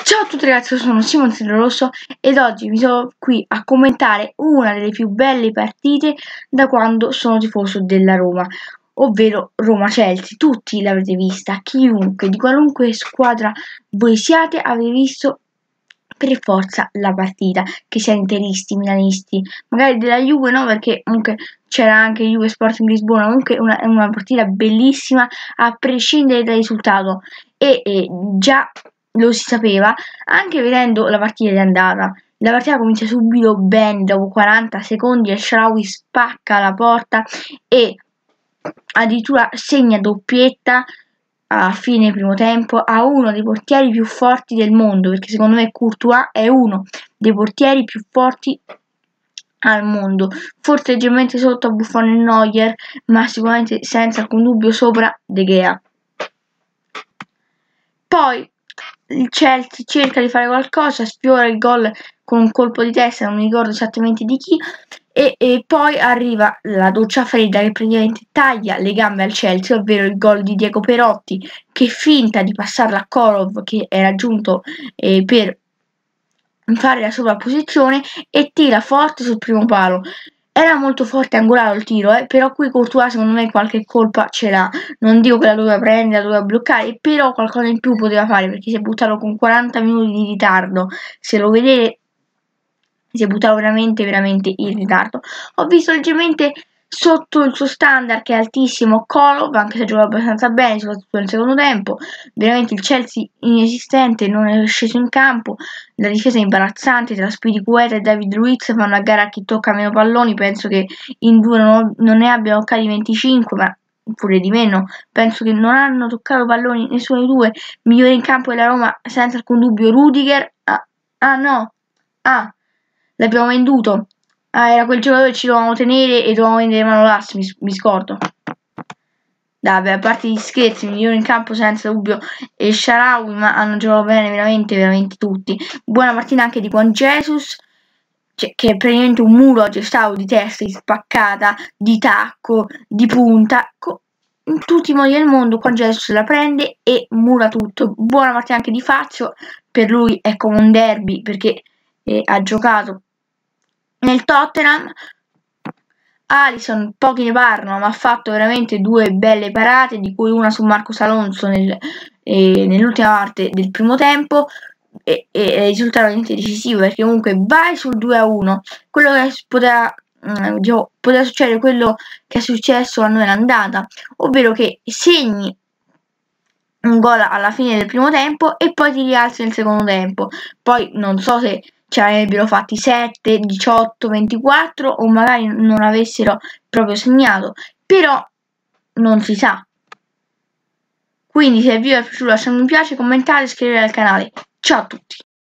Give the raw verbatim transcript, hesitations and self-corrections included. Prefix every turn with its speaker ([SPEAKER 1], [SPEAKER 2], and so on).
[SPEAKER 1] Ciao a tutti ragazzi, io sono Simon Rosso ed oggi mi sono qui a commentare una delle più belle partite da quando sono tifoso della Roma, ovvero Roma-Chelsea. Tutti l'avrete vista, chiunque, di qualunque squadra voi siate, avete visto per forza la partita, che sia interisti, milanisti, magari della Juve no, perché comunque c'era anche Juve Sporting Lisbona. Comunque è una, una partita bellissima a prescindere dal risultato e, e già lo si sapeva anche vedendo la partita di andata. La partita comincia subito bene, dopo quaranta secondi El Shaarawy spacca la porta e addirittura segna doppietta a fine primo tempo a uno dei portieri più forti del mondo, perché secondo me Courtois è uno dei portieri più forti al mondo, forse leggermente sotto a Buffon e Neuer, ma sicuramente senza alcun dubbio sopra De Gea. Poi il Chelsea cerca di fare qualcosa, sfiora il gol con un colpo di testa, non mi ricordo esattamente di chi, e, e poi arriva la doccia fredda che praticamente taglia le gambe al Chelsea, ovvero il gol di Diego Perotti che finta di passarla a Korov, che era giunto eh, per fare la sovrapposizione, e tira forte sul primo palo. Era molto forte e angolato il tiro, eh, però qui Courtois secondo me qualche colpa ce l'ha. Non dico che la doveva prendere, la doveva bloccare, però qualcosa in più poteva fare, perché si è buttato con quaranta minuti di ritardo. Se lo vedete, si è buttato veramente veramente in ritardo. Ho visto leggermente sotto il suo standard, che è altissimo, Korov, anche se ha giocato abbastanza bene, soprattutto nel secondo tempo. Veramente il Chelsea inesistente, non è sceso in campo, la difesa è imbarazzante, tra Spiricueta e David Luiz fanno a gara a chi tocca meno palloni. Penso che in due non, non ne abbiano toccati venticinque, ma pure di meno. Penso che non hanno toccato palloni nessuno dei due. Migliore in campo della Roma senza alcun dubbio Rudiger. Ah, ah no, ah, l'abbiamo venduto. Ah, era quel giocatore che ci dovevamo tenere e dovevamo vendere Manolas, mi, mi scordo. Vabbè, a parte gli scherzi, migliore in campo senza dubbio El Shaarawy, ma hanno giocato bene veramente, veramente tutti. Buona partita anche di Juan Jesus, cioè, che è praticamente un muro oggi, stavo di testa, di spaccata, di tacco, di punta, in tutti i modi del mondo. Juan Jesus la prende e mura tutto. Buona partita anche di Fazio, per lui è come un derby, perché eh, ha giocato nel Tottenham. Alisson pochi ne parlano, ma ha fatto veramente due belle parate, di cui una su Marcos Alonso nel, eh, nell'ultima parte del primo tempo, e, e è risultato veramente decisivo, perché comunque vai sul due a uno. Quello che poteva, mh, diciamo, poteva succedere, quello che è successo a noi in andata, ovvero che segni un gol alla fine del primo tempo e poi ti rialzi nel secondo tempo. Poi non so se ci avrebbero fatti sette, diciotto, ventiquattro o magari non avessero proprio segnato, però non si sa. Quindi se il video vi è piaciuto lasciate un mi piace, commentate e iscrivetevi al canale. Ciao a tutti!